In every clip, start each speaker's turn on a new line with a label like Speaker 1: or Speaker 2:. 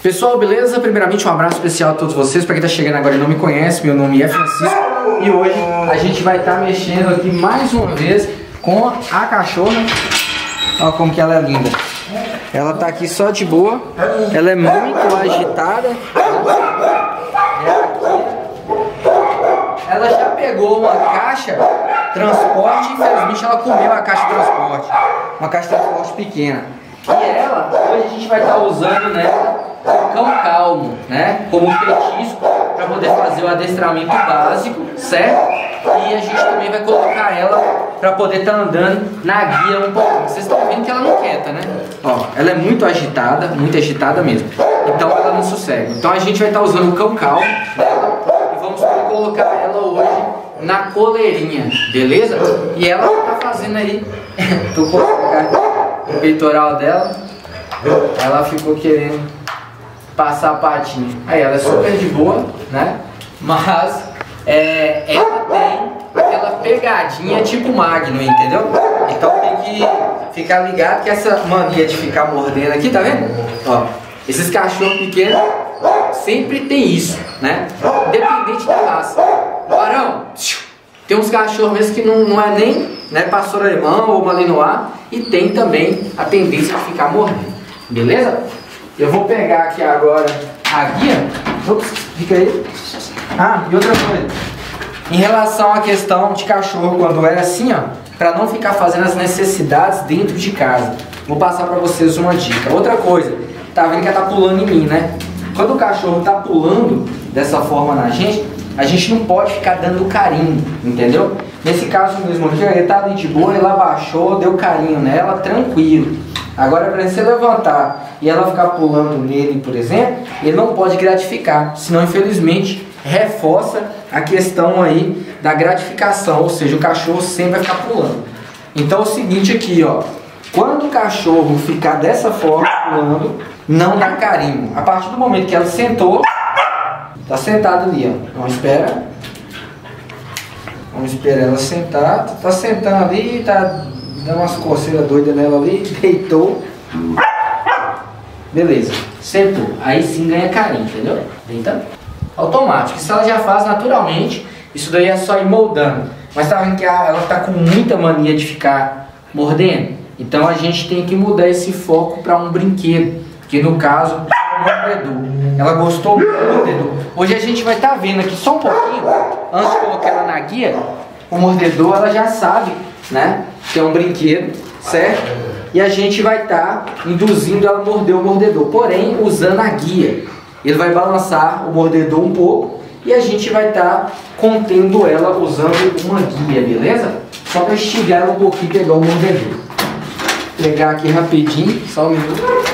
Speaker 1: Pessoal, beleza? Primeiramente um abraço especial a todos vocês. Para quem tá chegando agora e não me conhece, meu nome é Francisco e hoje a gente vai estar mexendo aqui mais uma vez com a cachorra. Olha como que ela é linda. Ela tá aqui só de boa. Ela é muito agitada. Ela já pegou uma caixa transporte, infelizmente ela comeu a caixa de transporte. Uma caixa de transporte pequena. E ela, hoje a gente vai estar usando, né, o cão calmo, né, como petisco para poder fazer o adestramento básico, certo? E a gente também vai colocar ela para poder estar andando na guia um pouquinho. Vocês estão vendo que ela não quieta, né? Ó, ela é muito agitada mesmo. Então ela não sossega. Então a gente vai estar usando o cão calmo dela e vamos colocar ela hoje na coleirinha, beleza? E ela tá fazendo aí, tô colocando o peitoral dela, ela ficou querendo passar a patinha. Aí ela é super de boa, né? Mas ela tem aquela pegadinha tipo Magno, entendeu? Então tem que ficar ligado que essa mania de ficar mordendo aqui, tá vendo? Ó, esses cachorros pequenos sempre tem isso, né? Independente da raça. Barão, tem uns cachorros mesmo que não é nem, né, pastor alemão ou malinois e tem também a tendência de ficar mordendo, beleza? Eu vou pegar aqui agora a guia. Ops, fica aí. Ah, e outra coisa, em relação à questão de cachorro quando é assim, ó, para não ficar fazendo as necessidades dentro de casa, vou passar para vocês uma dica. Outra coisa, tá vendo que ela tá pulando em mim, né? Quando o cachorro tá pulando dessa forma na gente, a gente não pode ficar dando carinho, entendeu? Nesse caso mesmo aqui, ele tá ali de boa, ele abaixou, deu carinho nela, tranquilo. Agora, para você levantar e ela ficar pulando nele, por exemplo, ele não pode gratificar, senão, infelizmente, reforça a questão aí da gratificação, ou seja, o cachorro sempre vai ficar pulando. Então, é o seguinte aqui, ó, quando o cachorro ficar dessa forma, pulando, não dá carinho. A partir do momento que ela sentou, tá sentada ali, ó. Vamos esperar ela sentar. Tá sentando ali, tá dando umas coceiras doidas nela ali, deitou. Beleza, sentou. Aí sim ganha carinho, entendeu? Deita. Automático. Isso ela já faz naturalmente. Isso daí é só ir moldando. Mas tá vendo que ela tá com muita mania de ficar mordendo? Então a gente tem que mudar esse foco para um brinquedo. Que no caso é o mordedor. Ela gostou muito do mordedor. Hoje a gente vai estar vendo aqui só um pouquinho. Antes de colocar ela na guia, o mordedor ela já sabe, né? Que é um brinquedo, certo? E a gente vai estar induzindo ela a morder o mordedor. Porém, usando a guia. Ele vai balançar o mordedor um pouco. E a gente vai estar contendo ela usando uma guia, beleza? Só para estigar ela um pouquinho e pegar o mordedor. Vou pegar aqui rapidinho, só um minuto.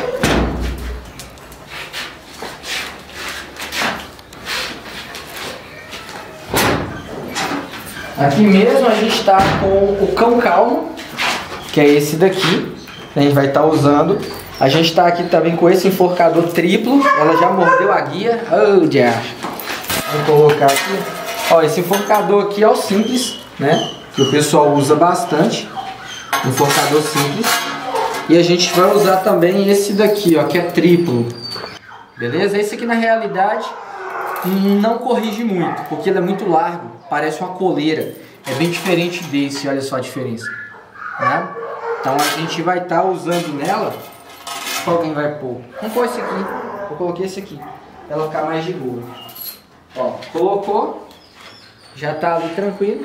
Speaker 1: Aqui mesmo a gente está com o cão calmo, que é esse daqui, a gente vai estar usando. A gente está aqui também com esse enforcador triplo, ela já mordeu a guia. Oh, diacho. Vou colocar aqui. Ó, esse enforcador aqui é o simples, né? Que o pessoal usa bastante. Enforcador simples. E a gente vai usar também esse daqui, ó, que é triplo. Beleza? Esse aqui na realidade não corrige muito, porque ele é muito largo, parece uma coleira. É bem diferente desse, olha só a diferença, né? Então a gente vai estar usando nela. Qual quem vai pôr? Vamos pôr esse aqui. Eu coloquei esse aqui, pra ela ficar mais de boa. Ó, colocou, já tá ali tranquilo.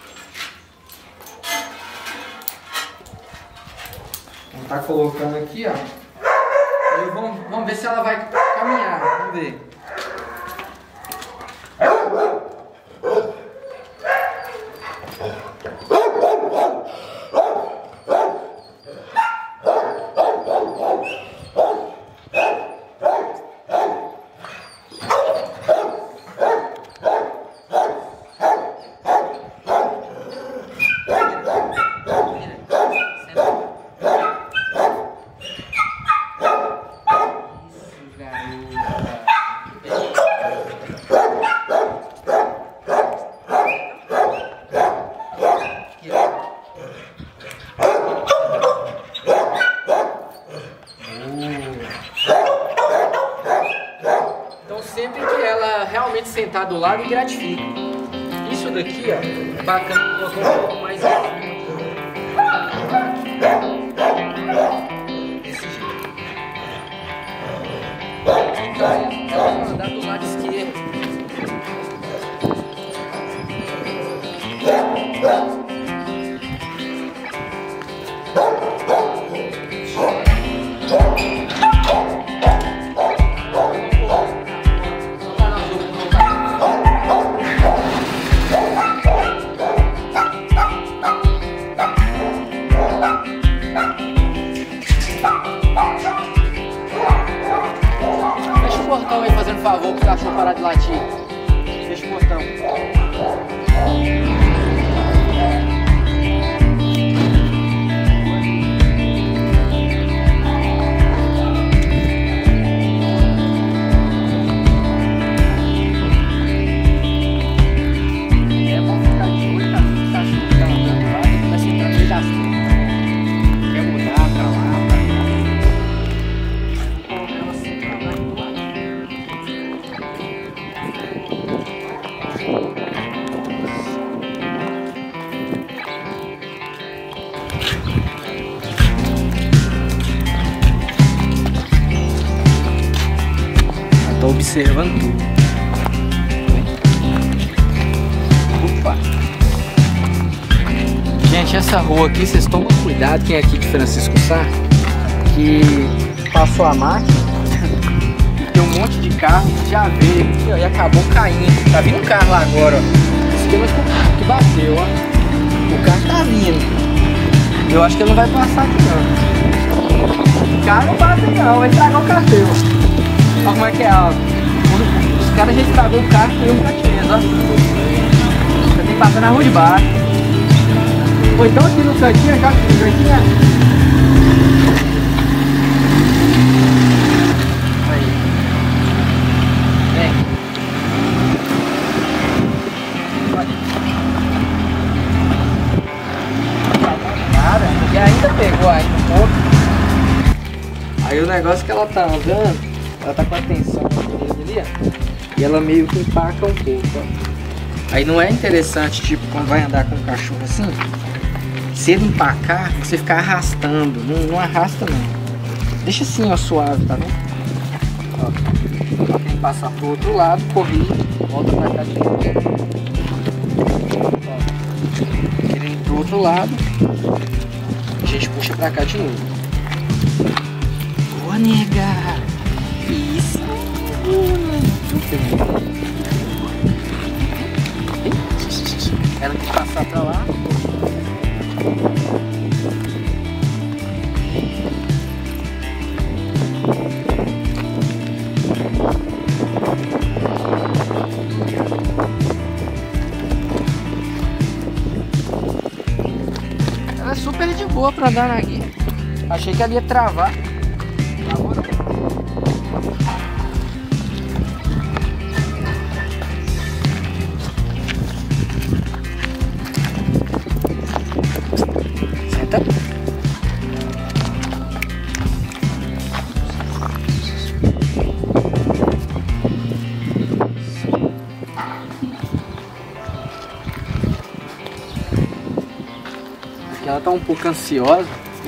Speaker 1: Vamos tá colocando aqui, ó. E vamos ver se ela vai caminhar, vamos ver. Então sempre que ela realmente sentar do lado e gratifica. Isso daqui, ó, é bacana colocar um pouco mais aqui. Desse jeito. Ela vai andar do lado esquerdo. Fecha o portão aí, fazendo favor pro cachorro parar de latir. Fecha o portão. Tô observando tudo. Opa. Gente, essa rua aqui, vocês tomam cuidado, quem é aqui de Francisco Sá, que passou a máquina, tem um monte de carro que já veio aqui, ó, e acabou caindo. Tá vindo um carro lá agora, ó. Esse esquema que bateu, ó. O carro tá vindo. Eu acho que ele não vai passar aqui não. O carro não passa não, vai estragar o carteiro. Olha como é que é alto. Os caras já estragou o carro e eu nunca tinha, ó. Você tem que passar na rua de baixo. Ou então aqui no cantinho, já que o cantinho é. Aí. Vem. Cara, e ainda pegou ainda um pouco. Aí o negócio que ela tá andando, ela tá com a tensão ali, ó, e ela meio que empaca um pouco, ó. Aí não é interessante, tipo, quando vai andar com o cachorro assim, se ele empacar, você ficar arrastando. Não arrasta não. Deixa assim, ó, suave, tá vendo? Ó, tem que passar pro outro lado, correr, volta pra cá de novo. Ó, ele pro outro lado, a gente puxa pra cá de novo. Boa, nega! Isso! Ela tem que passar pra lá. Ela é super de boa pra andar na guia. Achei que ela ia travar. Senta. Aqui ela tá um pouco ansiosa.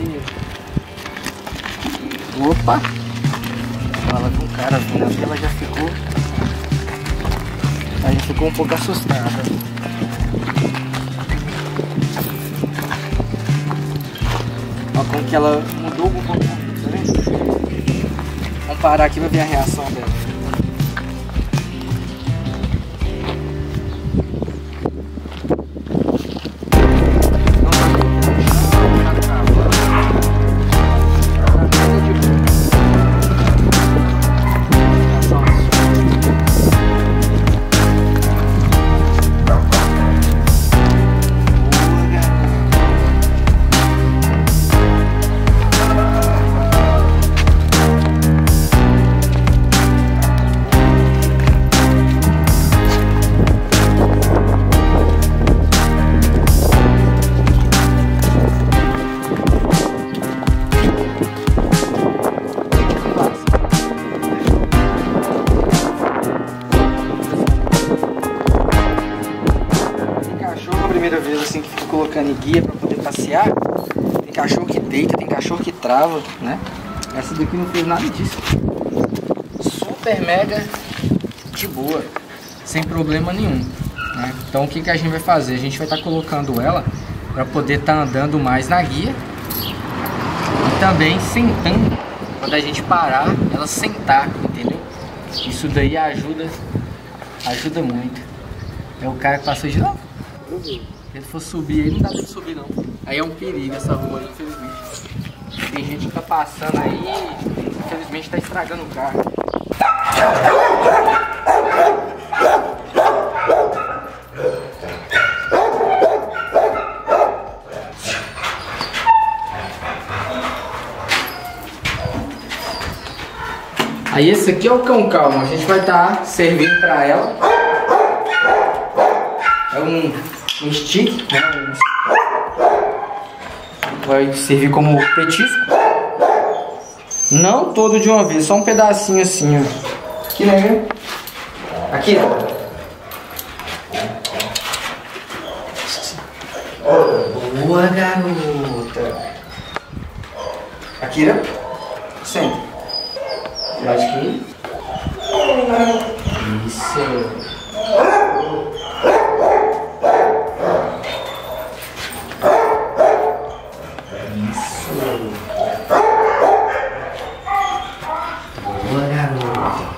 Speaker 1: Opa! Ela com o cara vindo aqui, ela já ficou. A gente ficou um pouco assustada. Olha como que ela mudou o comportamento, tá vendo? Vamos parar aqui pra ver a reação dela. assim que fica colocando em guia pra poder passear. Tem cachorro que deita, tem cachorro que trava, né? Essa daqui não fez nada disso. Super mega de boa, sem problema nenhum, né? Então o que a gente vai fazer? A gente vai estar colocando ela para poder estar andando mais na guia e também sentando, quando a gente parar, ela sentar, entendeu? Isso daí ajuda muito. É o cara que passou de novo. Se ele for subir aí, não dá pra subir não. Aí é um perigo essa rua aí, infelizmente. Tem gente que tá passando aí, infelizmente tá estragando o carro. Aí esse aqui é o cão calmo, a gente vai estar servindo para ela. É um stick, né? Vai servir como petisco. Não todo de uma vez, só um pedacinho assim, ó. Aqui, né? Aqui, ó. Boa, garota. Aqui, ó. Senta. Bate aqui. Isso. Boa, garota.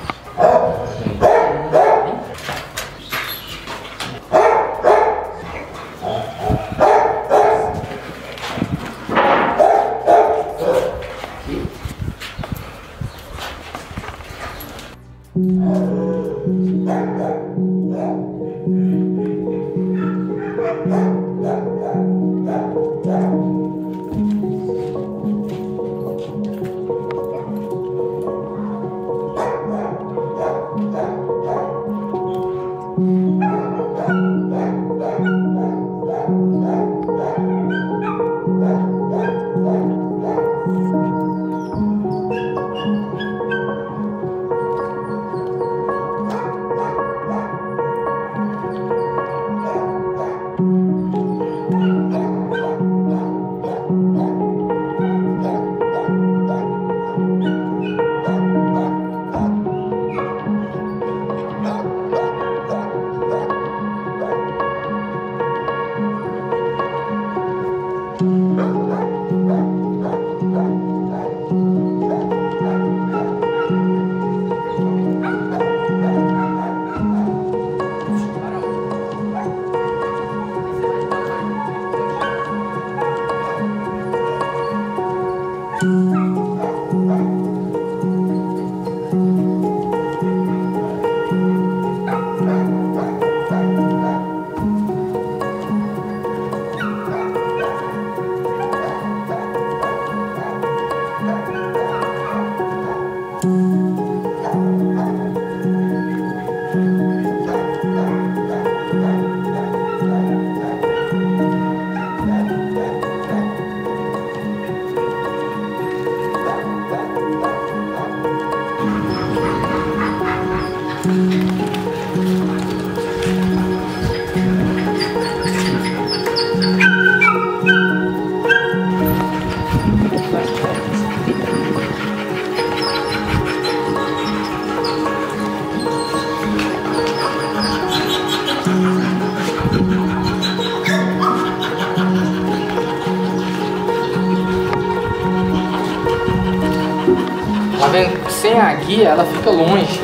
Speaker 1: Tá vendo? Sem a guia ela fica longe.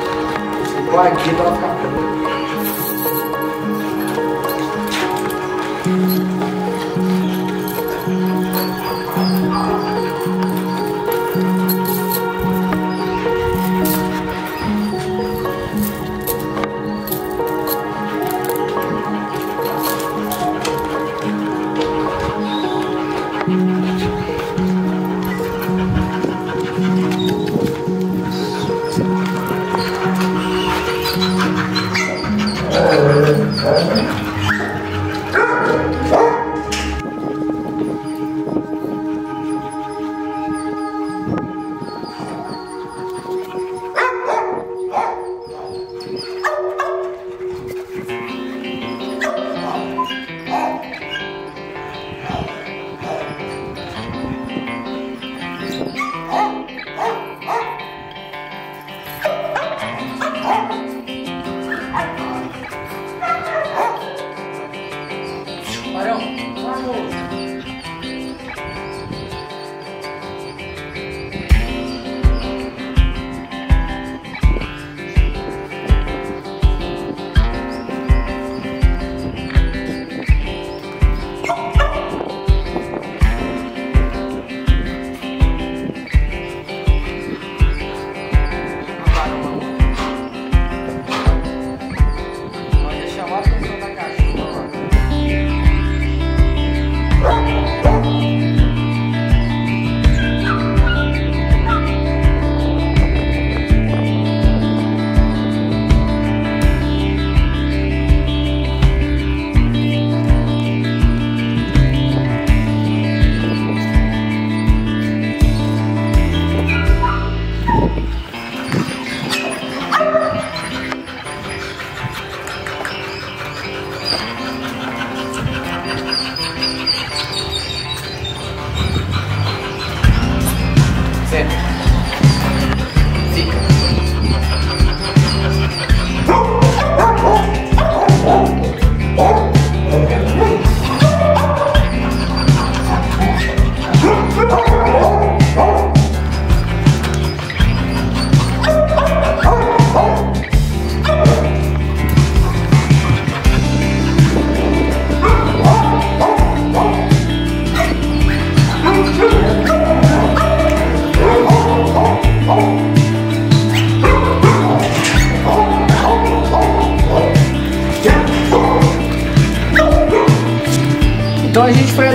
Speaker 1: Com a guia ela fica perto.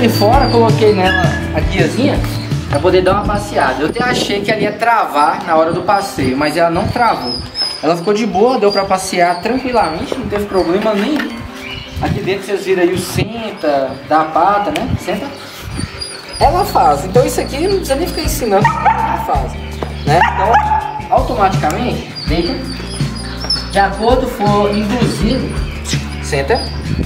Speaker 1: ali fora, coloquei nela a guiazinha pra poder dar uma passeada. Eu até achei que ela ia travar na hora do passeio, mas ela não travou. Ela ficou de boa, deu pra passear tranquilamente, não teve problema nenhum. Aqui dentro vocês viram aí o senta, da pata, né? Senta. Ela faz. Então isso aqui não precisa nem ficar ensinando, ela faz, né? Então, automaticamente, deita. De acordo for induzido, senta.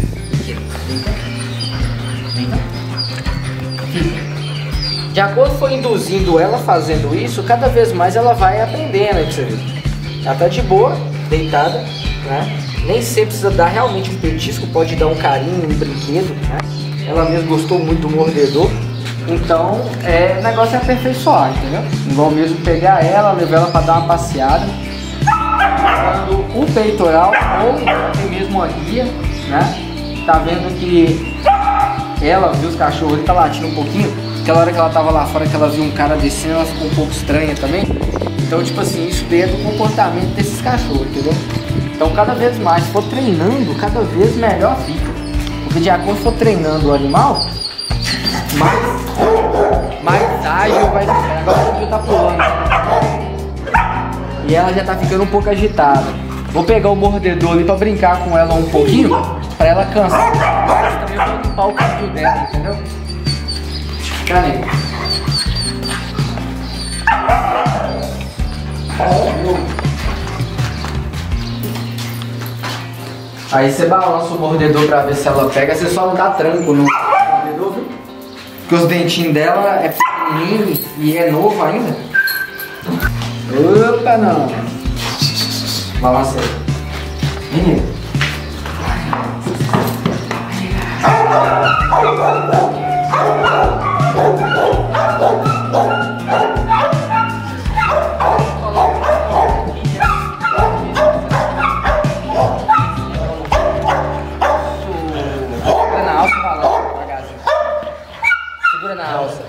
Speaker 1: De acordo for induzindo ela fazendo isso, cada vez mais ela vai aprendendo, aí pra você ver. Ela tá de boa, deitada, né? Nem sempre precisa dar realmente um petisco, pode dar um carinho, um brinquedo, né? Ela mesmo gostou muito do mordedor. Então, o negócio é aperfeiçoar, entendeu? Igual mesmo pegar ela, levar ela pra dar uma passeada, dando o peitoral ou até mesmo a guia, né? Tá vendo que ela viu os cachorros, ele tá latindo um pouquinho. Aquela hora que ela tava lá fora, que ela viu um cara descendo, ela ficou um pouco estranha também. Então, tipo assim, isso dentro do comportamento desses cachorros, entendeu? Então, cada vez mais, se for treinando, cada vez melhor fica. Porque de acordo for treinando o animal, mais ágil vai ficar. Agora o tá pulando. E ela já tá ficando um pouco agitada. Vou pegar o mordedor ali pra brincar com ela um pouquinho, pra ela cansar. Mas também eu vou limpar o cabelo dela, entendeu? Cadê? Aí você balança o mordedor pra ver se ela pega. Você só não dá tranco no mordedor, viu? Porque os dentinhos dela é pequenininho e é novo ainda. Opa, não. Balança aí. Menino. Segura na alça e balança devagarzinho. Segura na alça.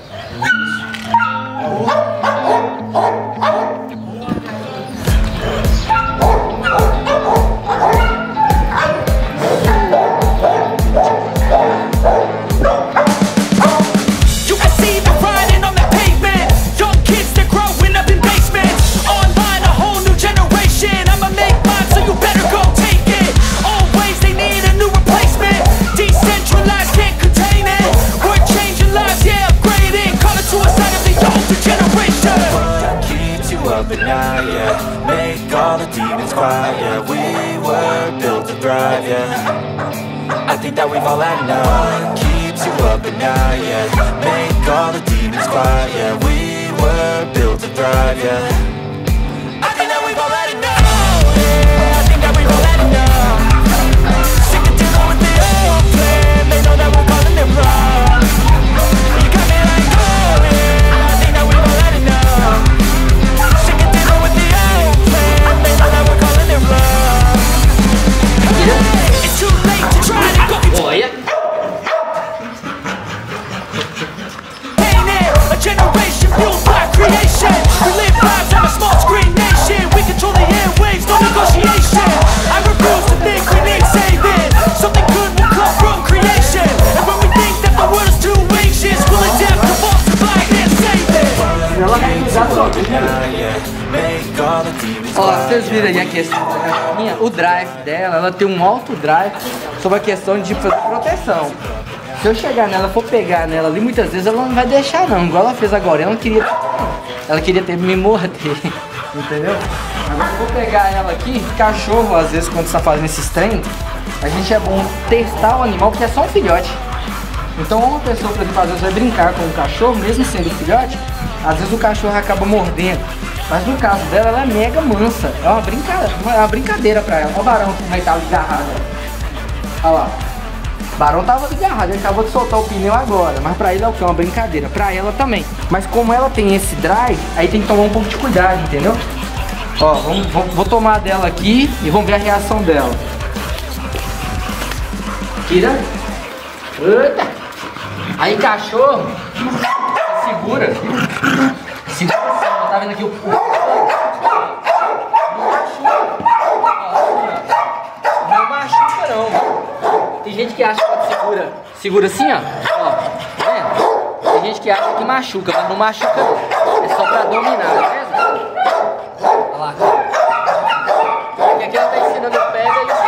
Speaker 2: Make all the demons quiet, yeah. We were built to thrive, yeah. I think that we've all had enough. What keeps you up at night, yeah. Make all the demons quiet, yeah. We were built to thrive, yeah. I think that we've all had enough, yeah. I think that we've all had enough. Sick of dealing with the old plan. They know that we're calling it wrong. You got me like, oh yeah. I think that we've all had enough.
Speaker 1: Olha.
Speaker 2: A generation fueled by creation. We live lives on a small screen nation. We control the airwaves, no negotiation. I refuse to think we need saving. Something good will come from creation. And when we think that the world is too anxious, we'll adapt to multiply and save it.
Speaker 1: Ó, vocês viram aí a questão da cachorrinha, o drive dela, ela tem um alto drive sobre a questão de fazer proteção. Se eu chegar nela, for pegar nela ali, muitas vezes ela não vai deixar não, igual ela fez agora, ela queria ter me morder, entendeu? Agora eu vou pegar ela aqui, cachorro, às vezes quando você tá fazendo esses treinos, a gente é bom testar o animal, porque é só um filhote. Então uma pessoa, por exemplo, às vezes vai brincar com o cachorro, mesmo sendo um filhote, às vezes o cachorro acaba mordendo. Mas no caso dela, ela é mega mansa. É uma brincadeira pra ela. Olha o Barão como ele tava agarrado. Olha lá. O Barão tava agarrado, ele acabou de soltar o pneu agora. Mas pra ele é o que? É uma brincadeira. Pra ela também. Mas como ela tem esse drive, aí tem que tomar um pouco de cuidado, entendeu? Ó, vou tomar dela aqui e vamos ver a reação dela. Tira. Eita. Aí cachorro, segura. Segura. Tá vendo aqui o não machuca não. Tem gente que acha que segura assim, ó. Tem gente que acha que machuca, mas não machuca não. É só pra dominar, beleza? Olha lá. Porque aqui ela tá ensinando pega e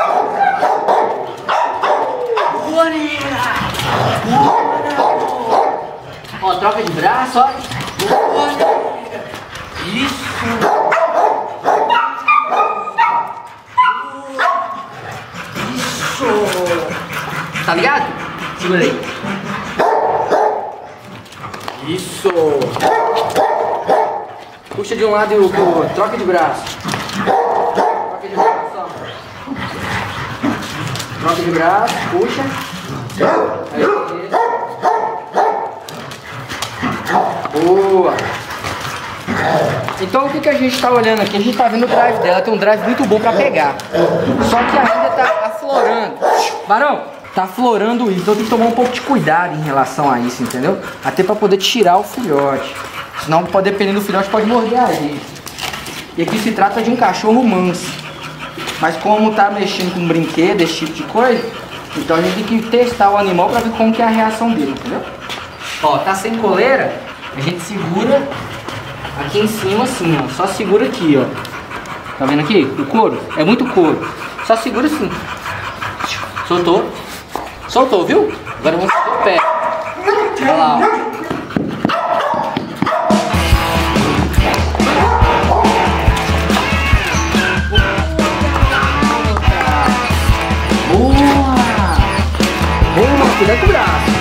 Speaker 1: boa, nega! Ó, troca de braço, ó. Boa, nega! Isso! Tá ligado? Segura aí. Isso! Puxa de um lado e o outro. Troca de braço. Troca de braço, ó. Troca de braço, puxa. Aí, boa! Então o que a gente tá olhando aqui? A gente tá vendo o drive dela, tem um drive muito bom pra pegar. Só que ainda tá aflorando. Barão, tá aflorando isso, então tem que tomar um pouco de cuidado em relação a isso, entendeu? Até pra poder tirar o filhote. Senão, dependendo do filhote, pode morder a gente. E aqui se trata de um cachorro manso. Mas como tá mexendo com brinquedo, esse tipo de coisa, então a gente tem que testar o animal pra ver como que é a reação dele, entendeu? Ó, tá sem coleira, a gente segura aqui em cima assim, ó. Só segura aqui, ó. Tá vendo aqui? O couro? É muito couro. Só segura assim. Soltou. Soltou, viu? Agora vamos fazer o pé. Olha lá, ó. Boa! Cuidado com o braço.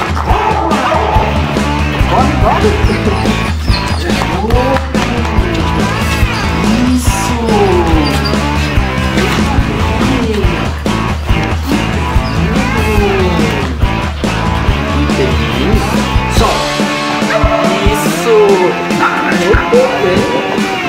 Speaker 1: Corre, corre. Isso! Só. Isso! Muito bem.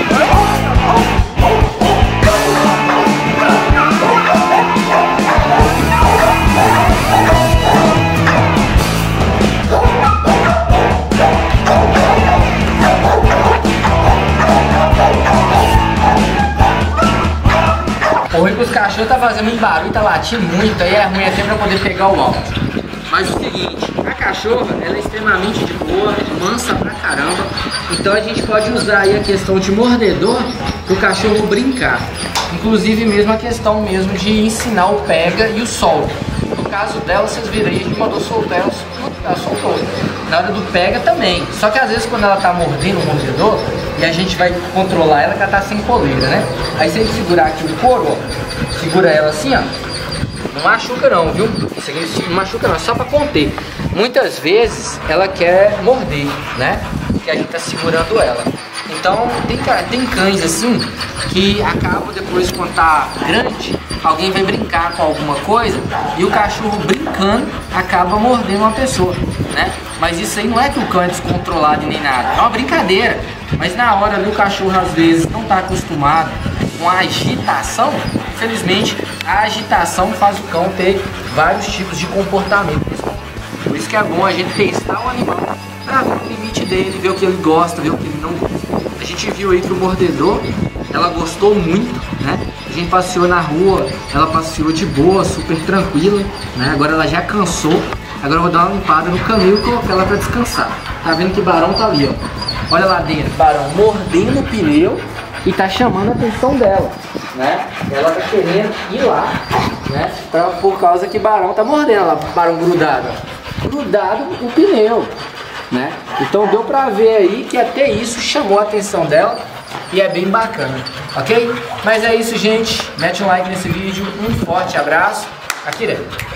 Speaker 1: O ruim que os cachorros tá fazendo muito barulho, tá latindo muito, aí é ruim até pra poder pegar o áudio. Mas o seguinte, a cachorra, ela é extremamente de boa, mansa pra caramba. Então a gente pode usar aí a questão de mordedor pro cachorro brincar. Inclusive mesmo a questão mesmo de ensinar o pega e o solta. No caso dela, vocês viram aí, a gente mandou soltar ela, ela soltou. Na hora do pega também. Só que às vezes quando ela tá mordendo o mordedor, e a gente vai controlar ela, que ela tá sem coleira, né? Aí se a gente segurar aqui o couro, ó, segura ela assim, ó, não machuca não, viu? Isso aqui não machuca não, é só pra conter. Muitas vezes ela quer morder, né? Que a gente tá segurando ela. Então tem cães assim que acabam depois, quando tá grande, alguém vai brincar com alguma coisa e o cachorro brincando acaba mordendo uma pessoa, né? Mas isso aí não é que o cão é descontrolado nem nada, é uma brincadeira. Mas na hora ali o cachorro às vezes não está acostumado com a agitação. Infelizmente a agitação faz o cão ter vários tipos de comportamento. Por isso que é bom a gente testar o animal para ver o limite dele, ver o que ele gosta, ver o que ele não gosta. A gente viu aí que o mordedor, ela gostou muito, né? A gente passeou na rua, ela passeou de boa, super tranquila, né? Agora ela já cansou. Agora eu vou dar uma limpada no caminho e colocar ela para descansar. Tá vendo que o Barão tá ali, ó. Olha lá dentro, Barão mordendo o pneu e tá chamando a atenção dela, né? Ela tá querendo ir lá, né? Por causa que Barão tá mordendo, ela, Barão grudado, ó. Grudado o pneu, né? Então deu pra ver aí que até isso chamou a atenção dela e é bem bacana, ok? Mas é isso, gente. Mete um like nesse vídeo, um forte abraço. Akira.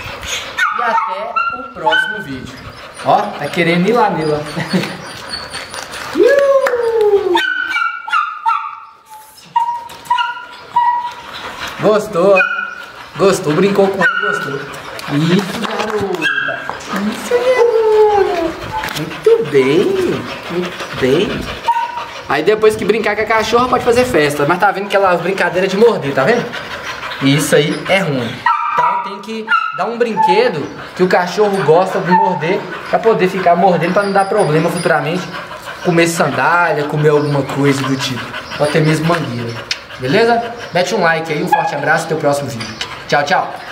Speaker 1: E até o próximo vídeo. Ó, tá querendo ir lá nela. Gostou? Gostou, brincou com ele, gostou. Isso, garota. Isso, garota. Muito bem, muito bem. Aí depois que brincar com a cachorra pode fazer festa. Mas tá vendo aquela brincadeira de morder, tá vendo? Isso aí é ruim. Então tem que dar um brinquedo que o cachorro gosta de morder, pra poder ficar mordendo, pra não dar problema futuramente. Comer sandália, comer alguma coisa do tipo. Ou até mesmo mangueira. Beleza? Mete um like aí, um forte abraço e até o próximo vídeo. Tchau, tchau.